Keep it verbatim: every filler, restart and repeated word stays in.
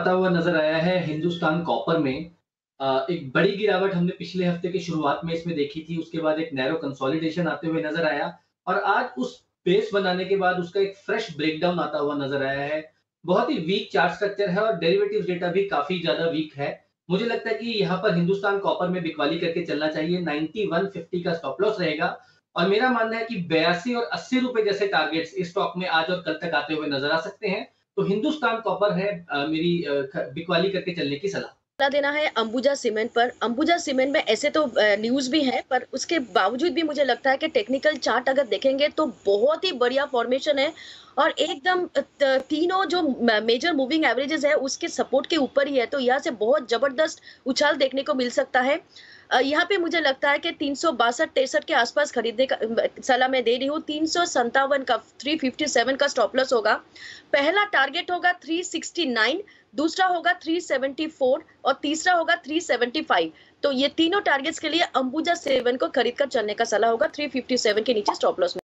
आता हुआ नज़र आया है हिंदुस्तान कॉपर में। अ, एक बड़ी गिरावट हमने पिछले हफ्ते की शुरुआत में इसमें देखी थी, उसके बाद एक नैरो कंसोलिडेशन आते हुए नज़र आया और आज उस बेस बनाने के बाद उसका एक फ्रेश ब्रेकडाउन आता हुआ नज़र आया है। बहुत ही वीक चार्ट स्ट्रक्चर है और डेरिवेटिव्स डेटा भी काफ़ी ज़्यादा वीक है। मुझे लगता है कि यहाँ पर हिंदुस्तान कॉपर में बिकवाली करके चलना चाहिए, नाइंटी वन फिफ्टी का स्टॉप लॉस रहेगा और मेरा मानना है कि बयासी और अस्सी रुपए जैसे टारगेट्स इस स्टॉक में आज और कल तक आते हुए नज़र आ सकते हैं। तो हिंदुस्तान कॉपर है अ, मेरी अ, ख बिकवाली करके चलने की सलाह। सलाह देना है अंबुजा सीमेंट पर। अंबुजा सीमेंट में ऐसे तो अ, न्यूज़ भी है, पर उसके बावजूद भी मुझे लगता है कि टेक्निकल चार्ट अगर देखेंगे तो बहुत ही बढ़िया फॉर्मेशन है और एकदम अ, त तीनों जो म मेजर मूविंग एवरेजेस है उसके सपोर्ट के ऊपर ही है, तो यहाँ से बहुत ज़बरदस्त उछाल देखने को मिल सकता है। अ, यहाँ पे मुझे लगता है कि तीन सौ बासठ तिरसठ के आसपास खरीदने का ब सलाह मैं दे रही हूँ। तीन सौ सत्तावन का थ्री फिफ्टी सेवन का स्टॉप लॉस होगा। पहला टारगेट होगा थ्री सिक्सटी नाइन, दूसरा होगा थ्री सेवेंटी फोर और तीसरा होगा थ्री सेवेंटी फाइव। तो ये तीनों टारगेट्स के लिए अंबुजा सेवन को खरीद कर चलने का सलाह होगा थ्री फिफ्टी सेवन के नीचे स्टॉप लॉस में।